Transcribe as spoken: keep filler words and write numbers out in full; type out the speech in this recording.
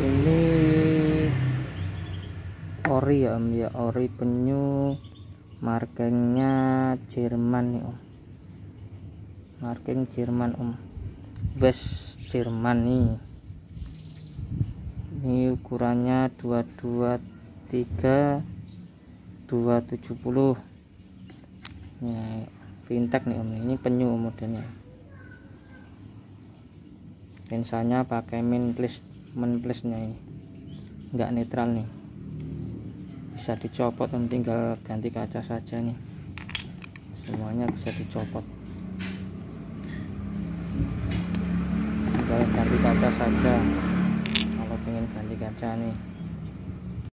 Ini ori ya om ya, ori penyu, markingnya Jerman nih om, marking Jerman om, West Jerman nih. Ini ukurannya dua dua tiga dua tujuh nol ya, vintage nih om. Ini penyu modelnya, lensanya pakai main plus main plusnya ini enggak netral nih, bisa dicopot om, tinggal ganti kaca saja nih, semuanya bisa dicopot, tinggal ganti kaca saja kalau ingin ganti kaca nih.